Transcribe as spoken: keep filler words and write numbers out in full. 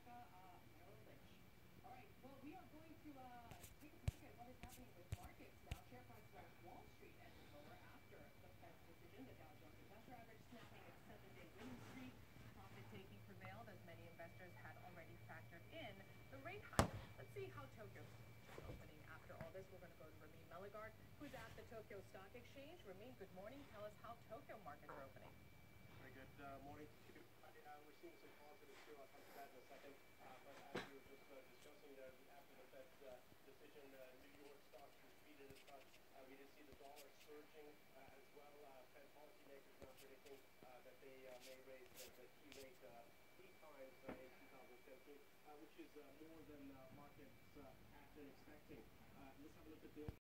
America, uh, Merrill Lynch. All right, well, we are going to uh, take a peek at what is happening with markets now. Share prices on Wall Street ended lower after the Fed's decision. The Dow Jones Industrial Average snapping its seven-day winning streak. Profit-taking prevailed as many investors had already factored in the rate hike. Let's see how Tokyo's opening after all this. We're going to go to Ramin Meligard, who's at the Tokyo Stock Exchange. Ramin, good morning. Tell us how Tokyo markets are opening. Very good uh, morning to you. Uh, we're seeing some positives too. I'll come to that in a second. Uh, but as we were just uh, discussing uh, after the Fed's uh, decision, uh, New York stocks retreated as such. Uh, we did see the dollar surging uh, as well. Uh, Fed policymakers now predicting uh, that they uh, may raise the, the key rate uh, three times uh, in two thousand seventeen, uh, which is uh, more than uh, markets uh, have been expecting. Uh, let's have a look at the